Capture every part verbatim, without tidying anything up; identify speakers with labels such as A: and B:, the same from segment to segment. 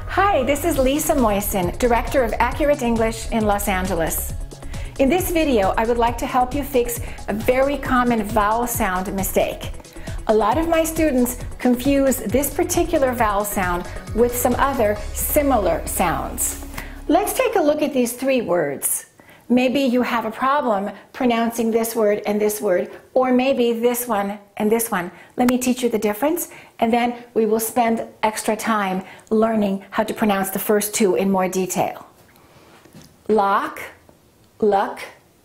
A: Hi, this is Lisa Moisen, Director of Accurate English in Los Angeles. In this video, I would like to help you fix a very common vowel sound mistake. A lot of my students confuse this particular vowel sound with some other similar sounds. Let's take a look at these three words. Maybe you have a problem pronouncing this word and this word, or maybe this one and this one. Let me teach you the difference, and then we will spend extra time learning how to pronounce the first two in more detail. Lock, luck,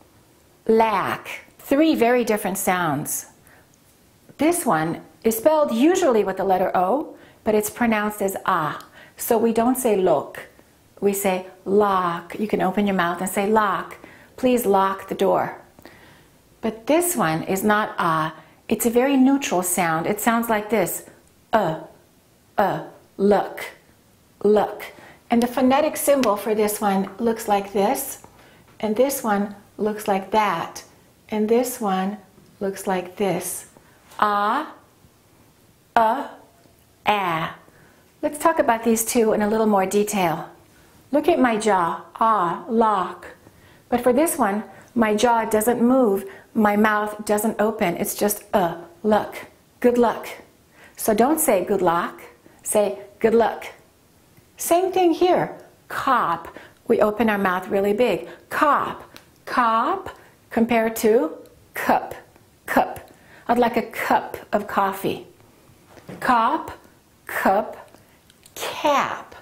A: lack. Three very different sounds. This one is spelled usually with the letter O, but it's pronounced as ah. So we don't say look. We say lock. You can open your mouth and say lock. Please lock the door. But this one is not ah. It's a very neutral sound. It sounds like this. Uh, uh, look, look. And the phonetic symbol for this one looks like this. And this one looks like that. And this one looks like this. Ah, uh, ah. Let's talk about these two in a little more detail. Look at my jaw, ah, lock. But for this one, my jaw doesn't move, my mouth doesn't open, it's just uh, luck, good luck. So don't say good luck, say good luck. Same thing here, cop. We open our mouth really big. Cop, cop, compared to cup, cup. I'd like a cup of coffee. Cop, cup, cap.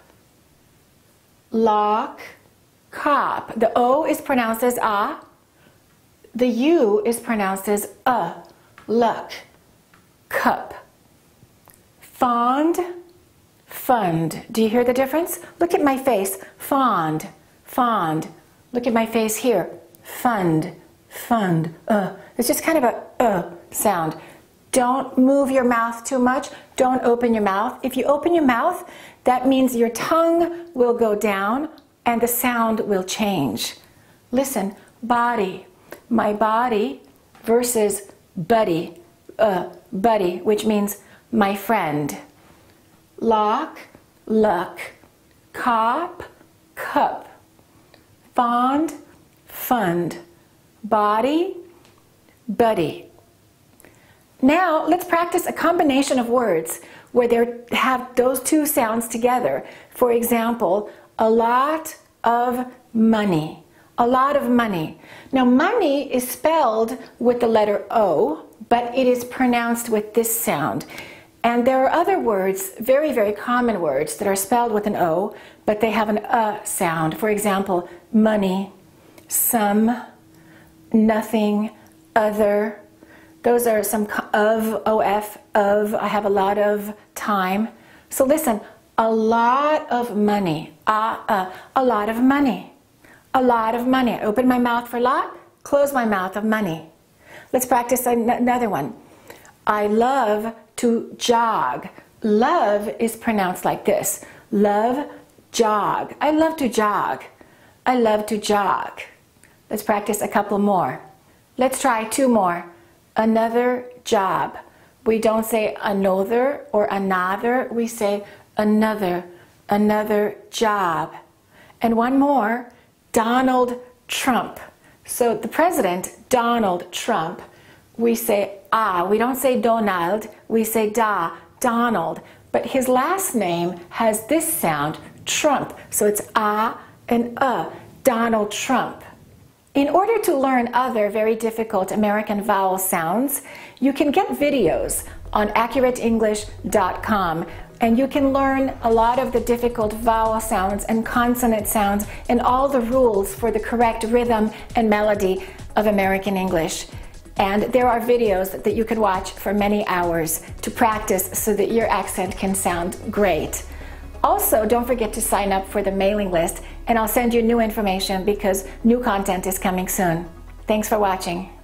A: Lock, cop. The O is pronounced as ah. The U is pronounced as uh. Luck, cup. Fond, fund. Do you hear the difference? Look at my face. Fond, fond. Look at my face here. Fund, fund. Uh. It's just kind of a uh sound. Don't move your mouth too much. Don't open your mouth. If you open your mouth, that means your tongue will go down and the sound will change. Listen, body. My body versus buddy. Uh, buddy, which means my friend. Lock, luck. Cop, cup. Fond, fund. Body, buddy. Now, let's practice a combination of words where they have those two sounds together. For example, a lot of money. A lot of money. Now, money is spelled with the letter O, but it is pronounced with this sound. And there are other words, very, very common words, that are spelled with an O, but they have an uh sound. For example, money, some, nothing, other. Those are some of, O F, of, I have a lot of time. So listen, a lot of money, uh, uh, a lot of money, a lot of money. I open my mouth for lot, close my mouth of money. Let's practice another one. I love to jog. Love is pronounced like this. Love, jog. I love to jog. I love to jog. Let's practice a couple more. Let's try two more. Another job. We don't say another or another. We say another, another job. And one more, Donald Trump. So the president, Donald Trump, we say ah. We don't say Donald. We say da, Donald. But his last name has this sound, Trump. So it's ah and uh, Donald Trump. In order to learn other very difficult American vowel sounds, you can get videos on accurate english dot com, and you can learn a lot of the difficult vowel sounds and consonant sounds and all the rules for the correct rhythm and melody of American English. And there are videos that you can watch for many hours to practice so that your accent can sound great. Also, don't forget to sign up for the mailing list, and I'll send you new information because new content is coming soon. Thanks for watching.